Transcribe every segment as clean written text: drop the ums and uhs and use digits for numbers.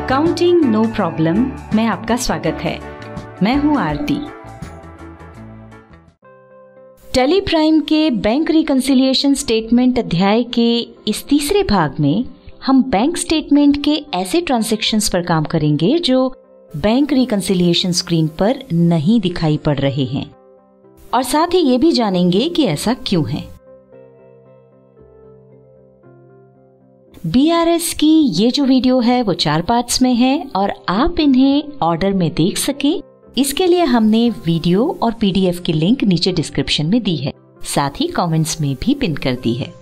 Accounting no problem में आपका स्वागत है। मैं हूं आरती। टैली प्राइम के बैंक रिकंसिलिएशन स्टेटमेंट अध्याय के इस तीसरे भाग में हम बैंक स्टेटमेंट के ऐसे ट्रांजैक्शंस पर काम करेंगे जो बैंक रिकंसिलिएशन स्क्रीन पर नहीं दिखाई पड़ रहे हैं और साथ ही ये भी जानेंगे कि ऐसा क्यों है। BRS की ये जो वीडियो है वो 4 पार्ट्स में है और आप इन्हें ऑर्डर में देख सकें इसके लिए हमने वीडियो और PDF की लिंक नीचे डिस्क्रिप्शन में दी है, साथ ही कमेंट्स में भी पिन कर दी है।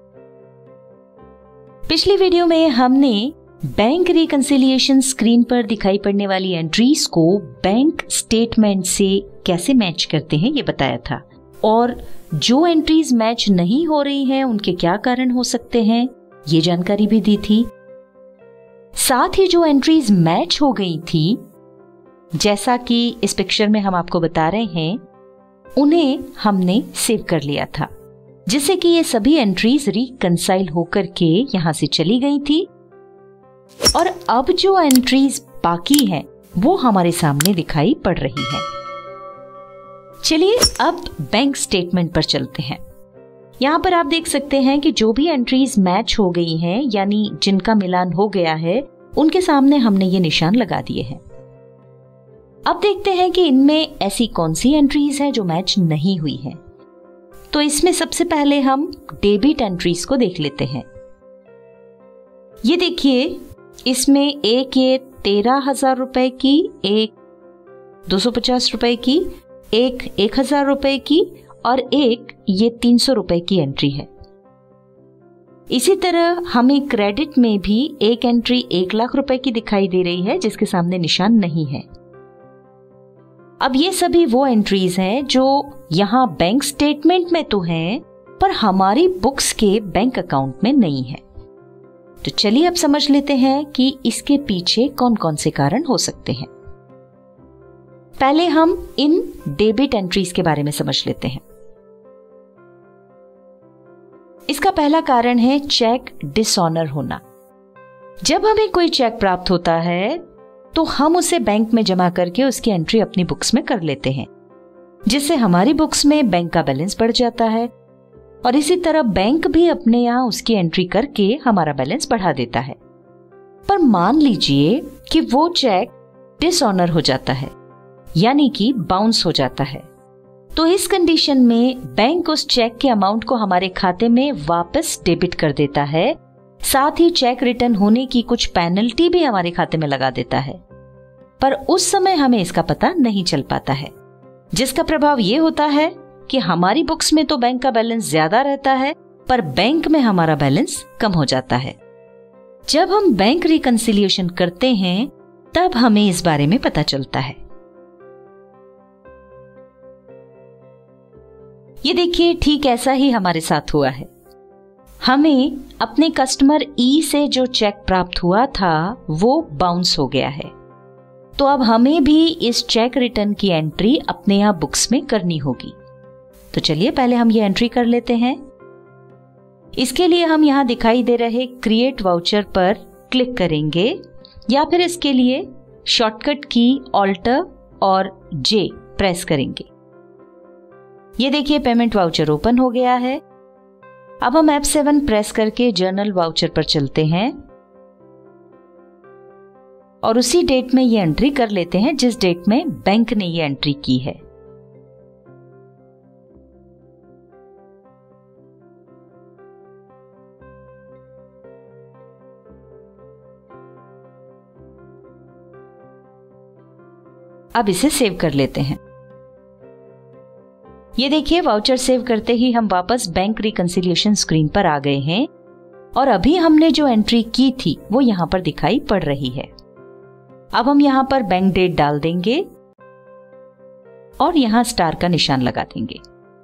पिछली वीडियो में हमने बैंक रिकंसिलिएशन स्क्रीन पर दिखाई पड़ने वाली एंट्रीज को बैंक स्टेटमेंट से कैसे मैच करते हैं ये बताया था और जो एंट्रीज मैच नहीं हो रही हैं उनके क्या कारण हो सकते हैं ये जानकारी भी दी थी। साथ ही जो एंट्रीज मैच हो गई थी जैसा कि इस पिक्चर में हम आपको बता रहे हैं उन्हें हमने सेव कर लिया था जिससे कि ये सभी एंट्रीज रिकंसाइल होकर के यहां से चली गई थी और अब जो एंट्रीज बाकी हैं वो हमारे सामने दिखाई पड़ रही हैं। चलिए अब बैंक स्टेटमेंट पर चलते हैं। यहाँ पर आप देख सकते हैं कि जो भी एंट्रीज मैच हो गई हैं यानी जिनका मिलान हो गया है उनके सामने हमने ये निशान लगा दिए हैं। अब देखते हैं कि इनमें ऐसी कौन सी एंट्रीज हैं जो मैच नहीं हुई हैं। तो इसमें सबसे पहले हम डेबिट एंट्रीज को देख लेते हैं। ये देखिए इसमें एक ये 13,000 रुपए की, एक 250 रुपए की, एक 1,000 रुपए की और एक ये 300 रुपए की एंट्री है। इसी तरह हमें क्रेडिट में भी एक एंट्री 1 लाख रुपए की दिखाई दे रही है जिसके सामने निशान नहीं है। अब ये सभी वो एंट्रीज हैं जो यहां बैंक स्टेटमेंट में तो हैं पर हमारी बुक्स के बैंक अकाउंट में नहीं है। तो चलिए अब समझ लेते हैं कि इसके पीछे कौन कौन से कारण हो सकते हैं। पहले हम इन डेबिट एंट्रीज के बारे में समझ लेते हैं। इसका पहला कारण है चेक डिसऑनर होना। जब हमें कोई चेक प्राप्त होता है तो हम उसे बैंक में जमा करके उसकी एंट्री अपनी बुक्स में कर लेते हैं जिससे हमारी बुक्स में बैंक का बैलेंस बढ़ जाता है और इसी तरह बैंक भी अपने यहाँ उसकी एंट्री करके हमारा बैलेंस बढ़ा देता है। पर मान लीजिए कि वो चेक डिसऑनर हो जाता है यानी कि बाउंस हो जाता है, तो इस कंडीशन में बैंक उस चेक के अमाउंट को हमारे खाते में वापस डेबिट कर देता है, साथ ही चेक रिटर्न होने की कुछ पेनल्टी भी हमारे खाते में लगा देता है। पर उस समय हमें इसका पता नहीं चल पाता है जिसका प्रभाव ये होता है कि हमारी बुक्स में तो बैंक का बैलेंस ज्यादा रहता है पर बैंक में हमारा बैलेंस कम हो जाता है। जब हम बैंक रिकंसिलिएशन करते हैं तब हमें इस बारे में पता चलता है। ये देखिए ठीक ऐसा ही हमारे साथ हुआ है। हमें अपने कस्टमर ई से जो चेक प्राप्त हुआ था वो बाउंस हो गया है, तो अब हमें भी इस चेक रिटर्न की एंट्री अपने यहाँ बुक्स में करनी होगी। तो चलिए पहले हम ये एंट्री कर लेते हैं। इसके लिए हम यहाँ दिखाई दे रहे क्रिएट वाउचर पर क्लिक करेंगे या फिर इसके लिए शॉर्टकट की ऑल्टर और J प्रेस करेंगे। ये देखिए पेमेंट वाउचर ओपन हो गया है। अब हम F7 प्रेस करके जर्नल वाउचर पर चलते हैं और उसी डेट में ये एंट्री कर लेते हैं जिस डेट में बैंक ने ये एंट्री की है। अब इसे सेव कर लेते हैं। ये देखिए वाउचर सेव करते ही हम वापस बैंक रिकंसिलिएशन स्क्रीन पर आ गए हैं और अभी हमने जो एंट्री की थी वो यहाँ पर दिखाई पड़ रही है। अब हम यहाँ पर बैंक डेट डाल देंगे और यहाँ स्टार का निशान लगा देंगे।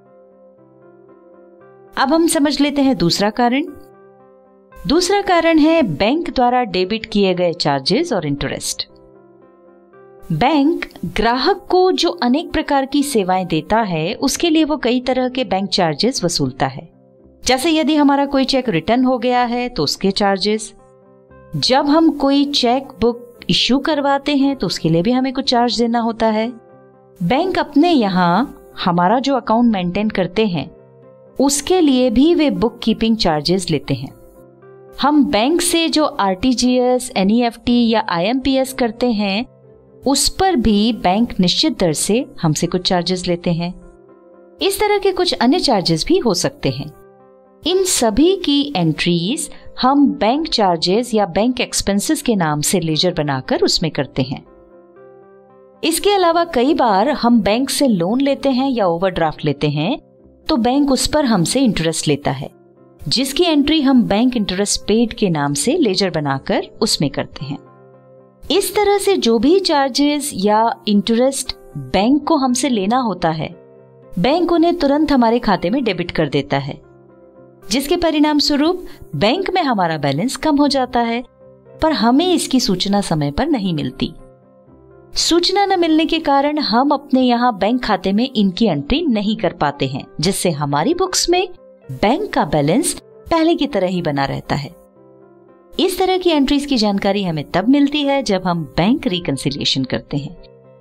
अब हम समझ लेते हैं दूसरा कारण। दूसरा कारण है बैंक द्वारा डेबिट किए गए चार्जेस और इंटरेस्ट। बैंक ग्राहक को जो अनेक प्रकार की सेवाएं देता है उसके लिए वो कई तरह के बैंक चार्जेस वसूलता है। जैसे यदि हमारा कोई चेक रिटर्न हो गया है तो उसके चार्जेस, जब हम कोई चेक बुक इश्यू करवाते हैं तो उसके लिए भी हमें कुछ चार्ज देना होता है। बैंक अपने यहाँ हमारा जो अकाउंट मेंटेन करते हैं उसके लिए भी वे बुक कीपिंग चार्जेस लेते हैं। हम बैंक से जो आरटीजीएस, एनईएफटी या आईएमपीएस करते हैं उस पर भी बैंक निश्चित दर से हमसे कुछ चार्जेस लेते हैं। इस तरह के कुछ अन्य चार्जेस भी हो सकते हैं। इन सभी की एंट्रीज हम बैंक चार्जेस या बैंक एक्सपेंसेस के नाम से लेजर बनाकर उसमें करते हैं। इसके अलावा कई बार हम बैंक से लोन लेते हैं या ओवरड्राफ्ट लेते हैं तो बैंक उस पर हमसे इंटरेस्ट लेता है, जिसकी एंट्री हम बैंक इंटरेस्ट पेड के नाम से लेजर बनाकर उसमें करते हैं। इस तरह से जो भी चार्जेस या इंटरेस्ट बैंक को हमसे लेना होता है, बैंक उन्हें तुरंत हमारे खाते में डेबिट कर देता है, जिसके परिणाम स्वरूप बैंक में हमारा बैलेंस कम हो जाता है, पर हमें इसकी सूचना समय पर नहीं मिलती। सूचना न मिलने के कारण हम अपने यहाँ बैंक खाते में इनकी एंट्री नहीं कर पाते हैं, जिससे हमारी बुक्स में बैंक का बैलेंस पहले की तरह ही बना रहता है। इस तरह की एंट्रीज की जानकारी हमें तब मिलती है जब हम बैंक रिकंसिलिएशन करते हैं।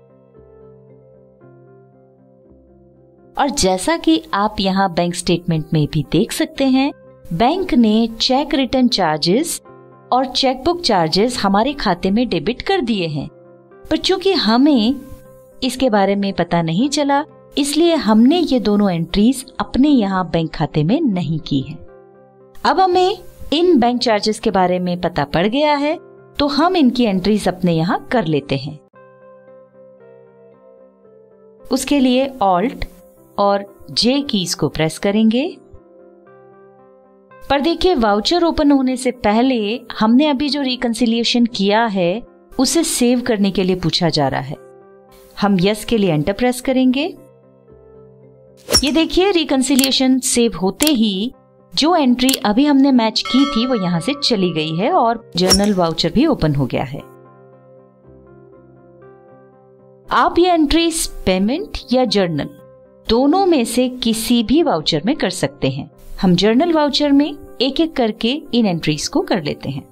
और जैसा कि आप यहाँ बैंक स्टेटमेंट में भी देख सकते हैं, बैंक ने चेक रिटर्न चार्जेस और चेकबुक चार्जेस हमारे खाते में डेबिट कर दिए हैं, पर चूंकि हमें इसके बारे में पता नहीं चला, इसलिए हमने ये दोनों एंट्रीज अपने यहाँ बैंक खाते में नहीं की है। अब हमें इन बैंक चार्जेस के बारे में पता पड़ गया है तो हम इनकी एंट्रीज अपने यहाँ कर लेते हैं। उसके लिए ऑल्ट और जे कीज को प्रेस करेंगे। पर देखिए, वाउचर ओपन होने से पहले हमने अभी जो रिकंसिलिएशन किया है उसे सेव करने के लिए पूछा जा रहा है। हम यस के लिए एंटर प्रेस करेंगे। ये देखिए, रिकंसिलिएशन सेव होते ही जो एंट्री अभी हमने मैच की थी वो यहां से चली गई है और जर्नल वाउचर भी ओपन हो गया है। आप ये एंट्रीज पेमेंट या जर्नल दोनों में से किसी भी वाउचर में कर सकते हैं। हम जर्नल वाउचर में एक एक करके इन एंट्रीज को कर लेते हैं।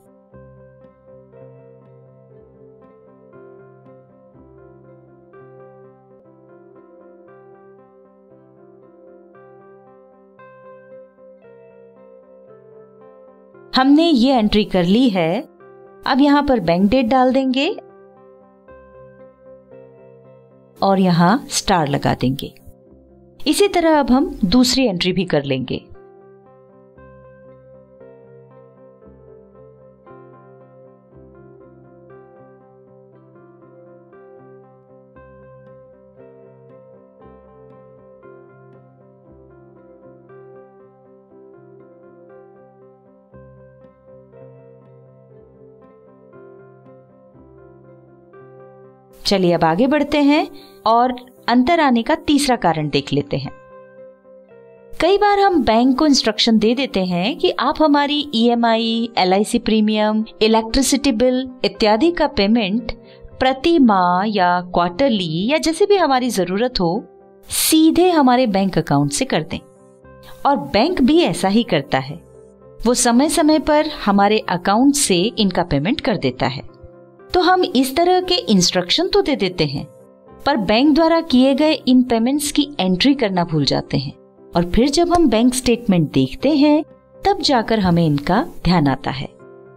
हमने ये एंट्री कर ली है। अब यहां पर बैंक डेट डाल देंगे और यहां स्टार लगा देंगे। इसी तरह अब हम दूसरी एंट्री भी कर लेंगे। चलिए अब आगे बढ़ते हैं और अंतर आने का तीसरा कारण देख लेते हैं। कई बार हम बैंक को इंस्ट्रक्शन दे देते हैं कि आप हमारी EMI, LIC premium, electricity bill इत्यादि का पेमेंट प्रति माह या क्वार्टरली या जैसे भी हमारी जरूरत हो सीधे हमारे बैंक अकाउंट से कर दें। और बैंक भी ऐसा ही करता है। वो समय समय पर हमारे अकाउंट से इनका पेमेंट कर देता है। तो हम इस तरह के इंस्ट्रक्शन तो दे देते हैं, पर बैंक द्वारा किए गए इन पेमेंट्स की एंट्री करना भूल जाते हैं और फिर जब हम बैंक स्टेटमेंट देखते हैं तब जाकर हमें इनका ध्यान आता है।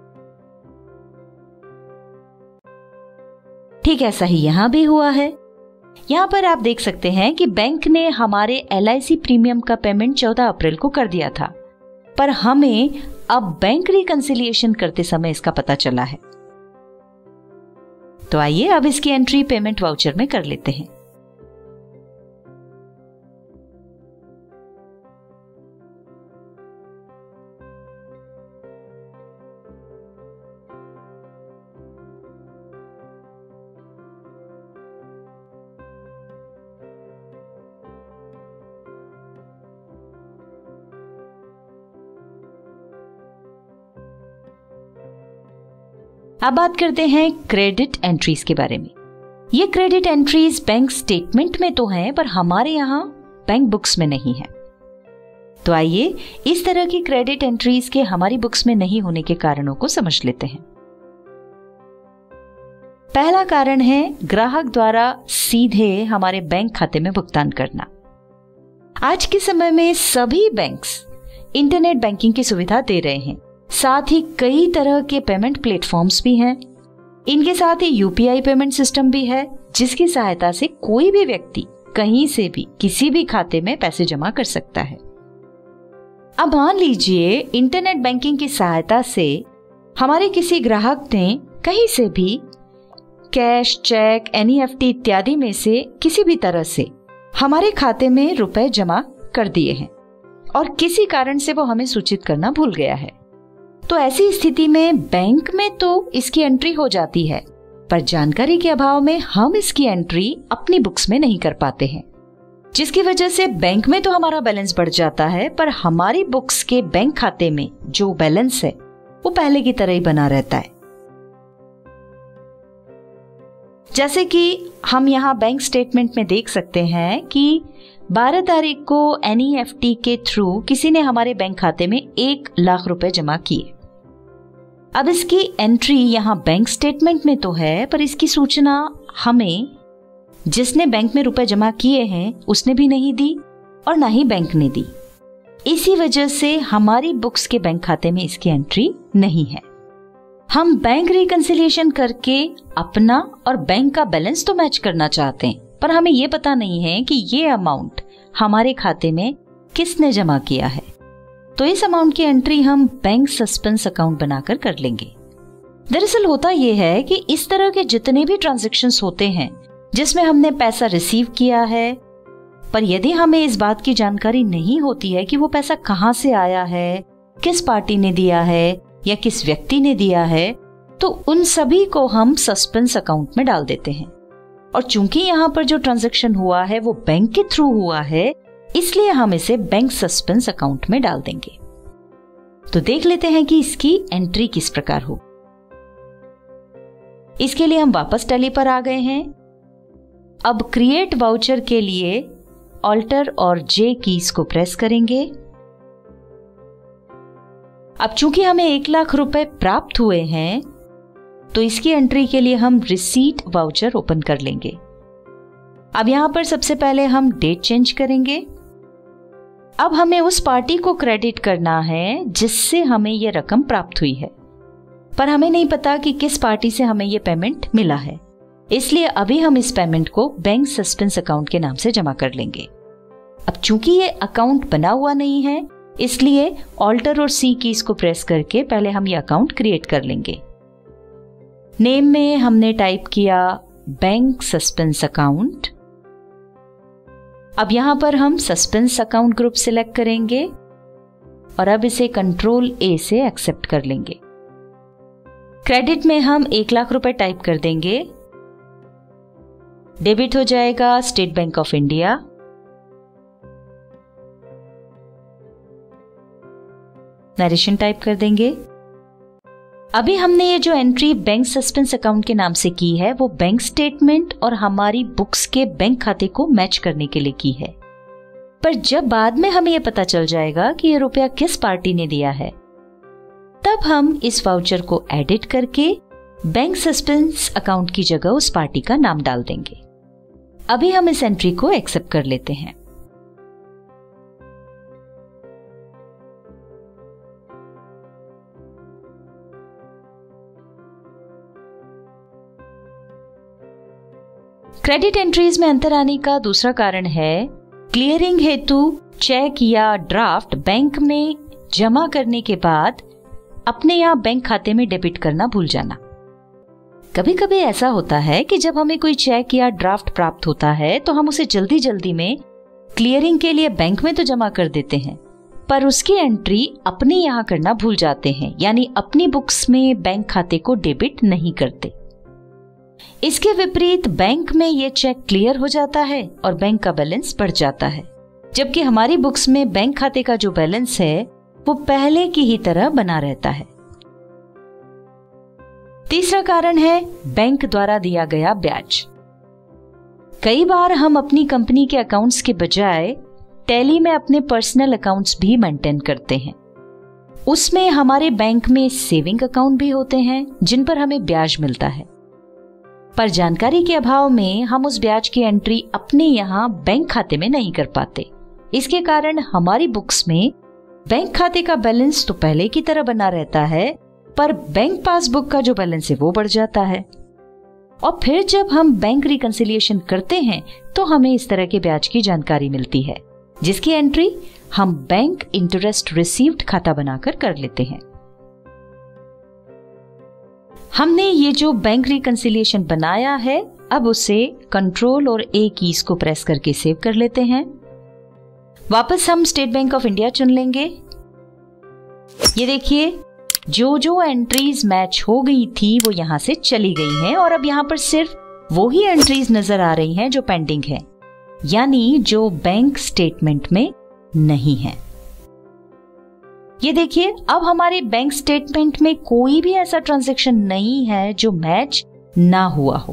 ठीक ऐसा ही यहां भी हुआ है। यहां पर आप देख सकते हैं कि बैंक ने हमारे एलआईसी प्रीमियम का पेमेंट 14 अप्रैल को कर दिया था, पर हमें अब बैंक रिकंसिलिएशन करते समय इसका पता चला है। तो आइए अब इसकी एंट्री पेमेंट वाउचर में कर लेते हैं। अब बात करते हैं क्रेडिट एंट्रीज के बारे में। ये क्रेडिट एंट्रीज बैंक स्टेटमेंट में तो हैं, पर हमारे यहाँ बैंक बुक्स में नहीं है। तो आइए इस तरह की क्रेडिट एंट्रीज के हमारी बुक्स में नहीं होने के कारणों को समझ लेते हैं। पहला कारण है ग्राहक द्वारा सीधे हमारे बैंक खाते में भुगतान करना। आज के समय में सभी बैंक्स इंटरनेट बैंकिंग की सुविधा दे रहे हैं। साथ ही कई तरह के पेमेंट प्लेटफॉर्म्स भी हैं। इनके साथ ही यूपीआई पेमेंट सिस्टम भी है, जिसकी सहायता से कोई भी व्यक्ति कहीं से भी किसी भी खाते में पैसे जमा कर सकता है। अब मान लीजिए इंटरनेट बैंकिंग की सहायता से हमारे किसी ग्राहक ने कहीं से भी कैश, चेक, एनईएफटी इत्यादि में से किसी भी तरह से हमारे खाते में रुपए जमा कर दिए हैं और किसी कारण से वो हमें सूचित करना भूल गया है। तो ऐसी स्थिति में बैंक में तो इसकी एंट्री हो जाती है, पर जानकारी के अभाव में हम इसकी एंट्री अपनी बुक्स में नहीं कर पाते हैं, जिसकी वजह से बैंक में तो हमारा बैलेंस बढ़ जाता है, पर हमारी बुक्स के बैंक खाते में जो बैलेंस है वो पहले की तरह ही बना रहता है। जैसे कि हम यहाँ बैंक स्टेटमेंट में देख सकते हैं कि 12 तारीख को एनईएफटी के थ्रू किसी ने हमारे बैंक खाते में 1 लाख रुपए जमा किए। अब इसकी एंट्री यहाँ बैंक स्टेटमेंट में तो है, पर इसकी सूचना हमें जिसने बैंक में रुपए जमा किए हैं उसने भी नहीं दी और ना ही बैंक ने दी। इसी वजह से हमारी बुक्स के बैंक खाते में इसकी एंट्री नहीं है। हम बैंक रिकंसिलिएशन करके अपना और बैंक का बैलेंस तो मैच करना चाहते हैं, पर हमें यह पता नहीं है कि ये अमाउंट हमारे खाते में किसने जमा किया है। तो इस अमाउंट की एंट्री हम बैंक सस्पेंस अकाउंट बनाकर कर लेंगे। दरअसल होता यह है कि इस तरह के जितने भी ट्रांजैक्शंस होते हैं जिसमें हमने पैसा रिसीव किया है, पर यदि हमें इस बात की जानकारी नहीं होती है कि वो पैसा कहां से आया है, किस पार्टी ने दिया है या किस व्यक्ति ने दिया है, तो उन सभी को हम सस्पेंस अकाउंट में डाल देते हैं। और चूंकि यहाँ पर जो ट्रांजैक्शन हुआ है वो बैंक के थ्रू हुआ है, इसलिए हम इसे बैंक सस्पेंस अकाउंट में डाल देंगे। तो देख लेते हैं कि इसकी एंट्री किस प्रकार हो। इसके लिए हम वापस टैली पर आ गए हैं। अब क्रिएट वाउचर के लिए ऑल्टर और जे कीज को प्रेस करेंगे। अब चूंकि हमें 1 लाख रुपए प्राप्त हुए हैं, तो इसकी एंट्री के लिए हम रिसीट वाउचर ओपन कर लेंगे। अब यहां पर सबसे पहले हम डेट चेंज करेंगे। अब हमें उस पार्टी को क्रेडिट करना है जिससे हमें यह रकम प्राप्त हुई है, पर हमें नहीं पता कि किस पार्टी से हमें यह पेमेंट मिला है, इसलिए अभी हम इस पेमेंट को बैंक सस्पेंस अकाउंट के नाम से जमा कर लेंगे। अब चूंकि ये अकाउंट बना हुआ नहीं है, इसलिए ऑल्टर और सी कीज को प्रेस करके पहले हम ये अकाउंट क्रिएट कर लेंगे। नेम में हमने टाइप किया बैंक सस्पेंस अकाउंट। अब यहां पर हम सस्पेंस अकाउंट ग्रुप सिलेक्ट करेंगे और अब इसे कंट्रोल ए से एक्सेप्ट कर लेंगे। क्रेडिट में हम 1 लाख रुपए टाइप कर देंगे। डेबिट हो जाएगा State Bank of India. Narration type कर देंगे। अभी हमने ये जो एंट्री बैंक सस्पेंस अकाउंट के नाम से की है वो बैंक स्टेटमेंट और हमारी बुक्स के बैंक खाते को मैच करने के लिए की है, पर जब बाद में हमें यह पता चल जाएगा कि ये रुपया किस पार्टी ने दिया है, तब हम इस वाउचर को एडिट करके बैंक सस्पेंस अकाउंट की जगह उस पार्टी का नाम डाल देंगे। अभी हम इस एंट्री को एक्सेप्ट कर लेते हैं। क्रेडिट एंट्रीज में अंतर आने का दूसरा कारण है क्लियरिंग हेतु चेक या ड्राफ्ट बैंक में जमा करने के बाद अपने यहाँ बैंक खाते में डेबिट करना भूल जाना। कभी कभी ऐसा होता है कि जब हमें कोई चेक या ड्राफ्ट प्राप्त होता है तो हम उसे जल्दी जल्दी में क्लियरिंग के लिए बैंक में तो जमा कर देते हैं, पर उसकी एंट्री अपने यहाँ करना भूल जाते हैं, यानी अपनी बुक्स में बैंक खाते को डेबिट नहीं करते। इसके विपरीत बैंक में यह चेक क्लियर हो जाता है और बैंक का बैलेंस बढ़ जाता है, जबकि हमारी बुक्स में बैंक खाते का जो बैलेंस है वो पहले की ही तरह बना रहता है। तीसरा कारण है बैंक द्वारा दिया गया ब्याज। कई बार हम अपनी कंपनी के अकाउंट्स के बजाय टैली में अपने पर्सनल अकाउंट्स भी मेंटेन करते हैं। उसमें हमारे बैंक में सेविंग अकाउंट भी होते हैं जिन पर हमें ब्याज मिलता है। पर जानकारी के अभाव में हम उस ब्याज की एंट्री अपने यहाँ बैंक खाते में नहीं कर पाते। इसके कारण हमारी बुक्स में बैंक खाते का बैलेंस तो पहले की तरह बना रहता है, पर बैंक पासबुक का जो बैलेंस है वो बढ़ जाता है। और फिर जब हम बैंक रिकंसिलिएशन करते हैं तो हमें इस तरह के ब्याज की जानकारी मिलती है, जिसकी एंट्री हम बैंक इंटरेस्ट रिसीव्ड खाता बनाकर कर लेते हैं। हमने ये जो बैंक रिकंसिलिएशन बनाया है, अब उसे कंट्रोल और ए कीज को प्रेस करके सेव कर लेते हैं। वापस हम स्टेट बैंक ऑफ इंडिया चुन लेंगे। ये देखिए, जो जो एंट्रीज मैच हो गई थी वो यहां से चली गई हैं और अब यहां पर सिर्फ वो ही एंट्रीज नजर आ रही हैं जो पेंडिंग है, यानी जो बैंक स्टेटमेंट में नहीं है। ये देखिए, अब हमारे बैंक स्टेटमेंट में कोई भी ऐसा ट्रांजैक्शन नहीं है जो मैच ना हुआ हो।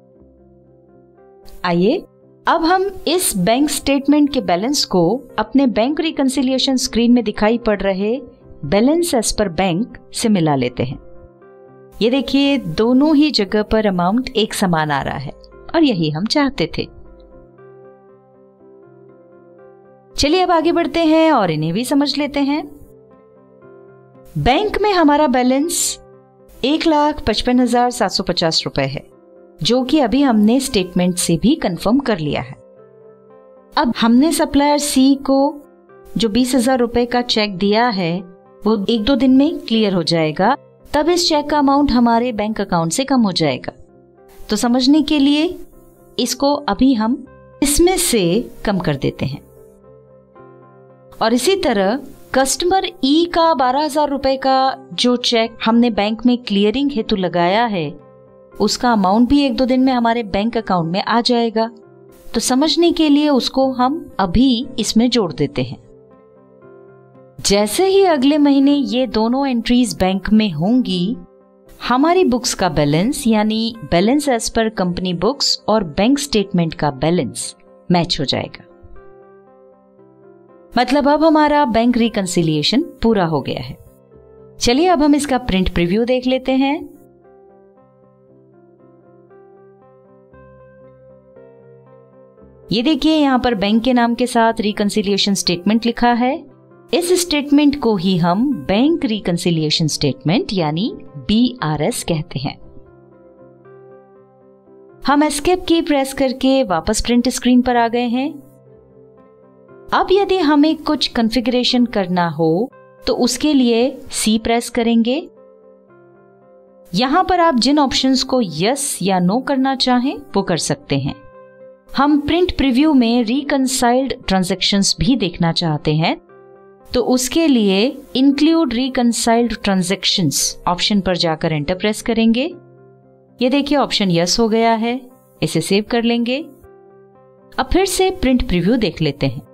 आइए अब हम इस बैंक स्टेटमेंट के बैलेंस को अपने बैंक रिकंसिलिएशन स्क्रीन में दिखाई पड़ रहे बैलेंस एज पर बैंक से मिला लेते हैं। ये देखिए, दोनों ही जगह पर अमाउंट एक समान आ रहा है और यही हम चाहते थे। चलिए अब आगे बढ़ते हैं और इन्हें भी समझ लेते हैं। बैंक में हमारा बैलेंस 1,55,750 रुपए है, जो कि अभी हमने स्टेटमेंट से भी कंफर्म कर लिया है। अब हमने सप्लायर सी को जो 20,000 रुपए का चेक दिया है वो 1-2 दिन में क्लियर हो जाएगा, तब इस चेक का अमाउंट हमारे बैंक अकाउंट से कम हो जाएगा। तो समझने के लिए इसको अभी हम इसमें से कम कर देते हैं। और इसी तरह कस्टमर ई का 12,000 रुपए का जो चेक हमने बैंक में क्लियरिंग हेतु लगाया है, उसका अमाउंट भी 1-2 दिन में हमारे बैंक अकाउंट में आ जाएगा। तो समझने के लिए उसको हम अभी इसमें जोड़ देते हैं। जैसे ही अगले महीने ये दोनों एंट्रीज बैंक में होंगी, हमारी बुक्स का बैलेंस यानी बैलेंस एज पर कंपनी बुक्स और बैंक स्टेटमेंट का बैलेंस मैच हो जाएगा। मतलब अब हमारा बैंक रिकंसिलिएशन पूरा हो गया है। चलिए अब हम इसका प्रिंट प्रीव्यू देख लेते हैं। ये देखिए, यहां पर बैंक के नाम के साथ रिकंसिलिएशन स्टेटमेंट लिखा है। इस स्टेटमेंट को ही हम बैंक रिकंसिलिएशन स्टेटमेंट यानी BRS कहते हैं। हम एस्केप की प्रेस करके वापस प्रिंट स्क्रीन पर आ गए हैं। अब यदि हमें कुछ कॉन्फ़िगरेशन करना हो तो उसके लिए C प्रेस करेंगे। यहां पर आप जिन ऑप्शंस को यस या नो करना चाहें वो कर सकते हैं। हम प्रिंट प्रीव्यू में रिकंसाइल्ड ट्रांजैक्शंस भी देखना चाहते हैं, तो उसके लिए इंक्लूड रिकंसाइल्ड ट्रांजैक्शंस ऑप्शन पर जाकर एंटर प्रेस करेंगे। ये देखिए, ऑप्शन यस हो गया है। इसे सेव कर लेंगे। अब फिर से प्रिंट प्रीव्यू देख लेते हैं।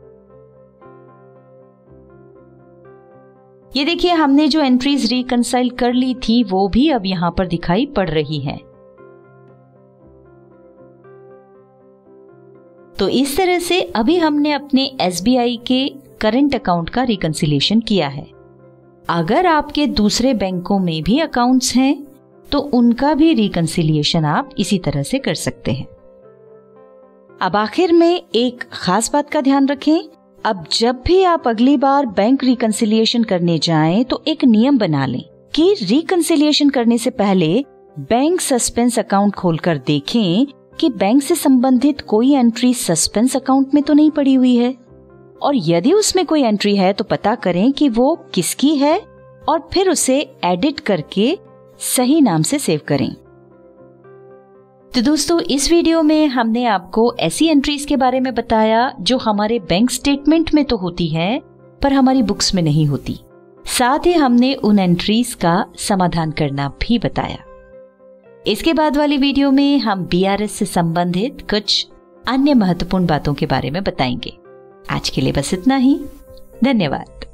ये देखिए, हमने जो एंट्रीज रिकंसाइल कर ली थी वो भी अब यहां पर दिखाई पड़ रही हैं। तो इस तरह से अभी हमने अपने SBI के करंट अकाउंट का रिकंसिलिएशन किया है। अगर आपके दूसरे बैंकों में भी अकाउंट्स हैं तो उनका भी रिकंसिलिएशन आप इसी तरह से कर सकते हैं। अब आखिर में एक खास बात का ध्यान रखें, अब जब भी आप अगली बार बैंक रिकंसिलिएशन करने जाएं तो एक नियम बना लें कि रिकंसिलिएशन करने से पहले बैंक सस्पेंस अकाउंट खोलकर देखें कि बैंक से संबंधित कोई एंट्री सस्पेंस अकाउंट में तो नहीं पड़ी हुई है, और यदि उसमें कोई एंट्री है तो पता करें कि वो किसकी है और फिर उसे एडिट करके सही नाम से सेव करें। तो दोस्तों, इस वीडियो में हमने आपको ऐसी एंट्रीज के बारे में बताया जो हमारे बैंक स्टेटमेंट में तो होती है पर हमारी बुक्स में नहीं होती। साथ ही हमने उन एंट्रीज का समाधान करना भी बताया। इसके बाद वाली वीडियो में हम BRS से संबंधित कुछ अन्य महत्वपूर्ण बातों के बारे में बताएंगे। आज के लिए बस इतना ही। धन्यवाद।